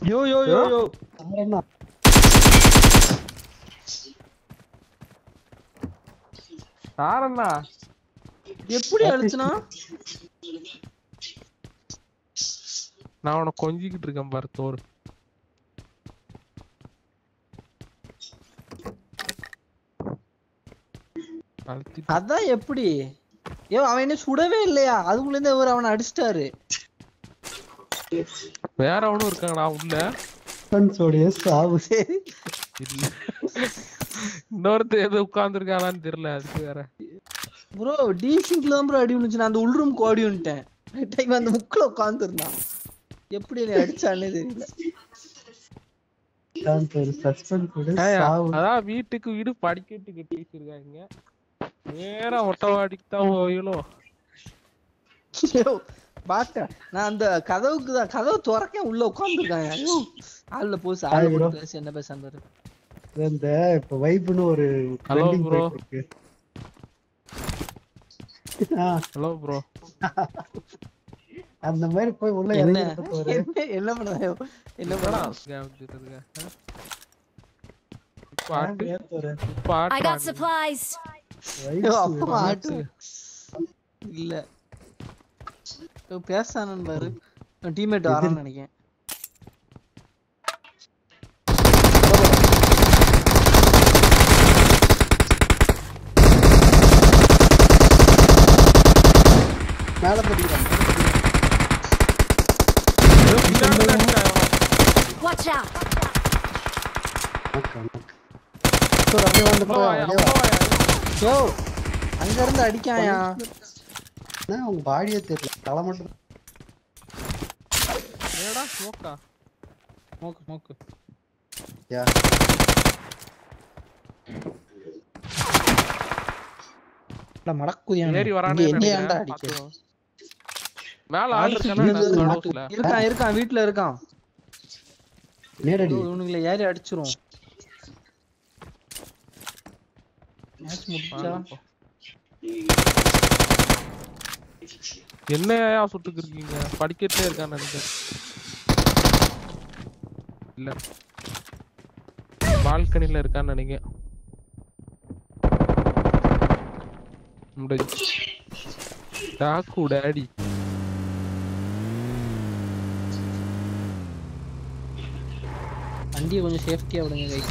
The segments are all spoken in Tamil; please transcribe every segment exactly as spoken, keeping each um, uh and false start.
யோ யோ யோ யோ என்ன சாரண்ணா எப்படி அடிச்சனா? நான் உன கொஞ்சிக்கிட்டு இருக்கேன் பாரு தோறு. அதான் எப்படி? ஏ அவன் என்ன சுடவே இல்லையா? அதுக்குள்ள இருந்து அவர் அவனை அடிச்சிட்டாரு. வேற அவனும் இருக்காங்கடா உள்ள. சோடிய சாவு இல்ல இன்னொருத்த எது உட்கார்ந்துருக்கானான்னு தெரியல. அதுக்கு வேற ப்ரோ டீசிங்க்ல தான் ப்ரோ அடி விழுந்துச்சு. நான் அந்த உள் ரூம் ஓடி வந்துட்டேன். டைம் அந்த முக்குல உட்கார்ந்துருந்தான். எப்படி என்ன அடிச்சானே தெரியல. அதான் வீட்டுக்கு வீடு படிக்கட்டு கட்டி வச்சிருக்காங்க. நேரா ஒட்டவாடிக்கு தான் போயிலும். பாத்தேன் நான் அந்த கதவுக்கு தான் கதவு திறக்க உள்ள உட்கார்ந்துருக்காங்க. ஐயோ ஆள்ல போய் ஆளு கூட பேசி என்ன பேசாம இந்த இப்ப வைப்னு ஒரு ஹலோ ப்ரோ. Hello bro. அந்த மாதிரி போய் உள்ள என்ன என்ன பண்ணாயோ என்ன பண்ணா I got supplies. அப்பா ஆட்டு இல்ல பேசானன்னு பாரு. டீம்மேட் வரான்னு நினைக்கிறேன். மேல போடிறான். Watch out. சோ அப்படியே வந்து போ. யோ அங்க இருந்து அடிக்காயா? நான் உங்க பாடியே தெரியல. தலை மட்டும். ஏடா ஸ்மோக்கா? Smoke smoke. யா. நான் மடக்குதியா. ஏறி வரானே என்னையாண்டா அடிக்க? மேல ஆள் இருக்கானே. இருக்கான் இருக்கான் வீட்ல இருக்கான். நேரடி இவனுங்கள ஏறி அடிச்சிரும். மேட்ச் முடிச்சா என்னையா சுட்டுக்கு இருக்கீங்க? படிக்கட்டே இருக்கான்னு நினைக்கிறேன். இல்ல பால்கனில இருக்கான்னு நினைக்கிறேன். டாக்கு டாடி வண்டியை கொஞ்சம் சேஃப்டியா விடுங்க கைஸ்.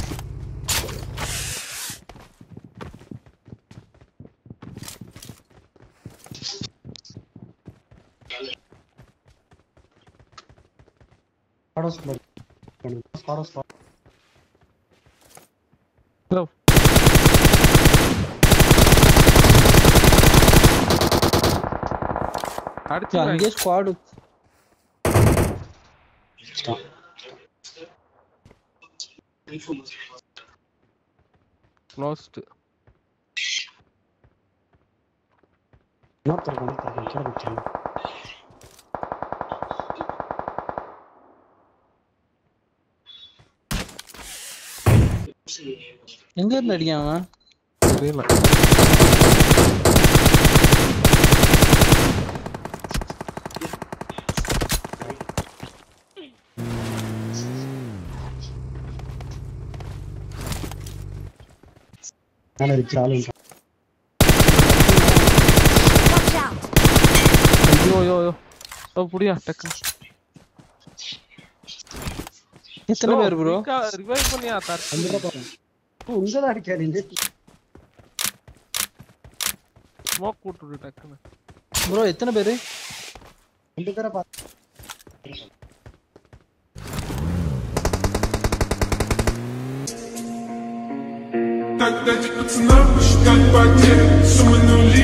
பாடோஸ் பாடோஸ் ஹலோ அடிச்சு அங்கே ஸ்குவாட் க்ளோஸ்ட். நோட் பண்ணு பண்ணு சொல்லுங்க. எங்க இருந்து அடிக்காம தெரியல. நான் ரிச்சாலு யோ யோ யோ ஓ புடியா டக்கு. எத்தனை பேர் ப்ரோ? ரிவைவ் பண்ணியா தார். அங்க பாருங்க. உங்கதான் அடிக்காதீங்க. ஸ்மோக் போட்டு டக்குன்னு. ப்ரோ எத்தனை பேர்? ரெண்டு பேரை பாத்து. Так дайте пацанам посчитать потери. Суммы нули.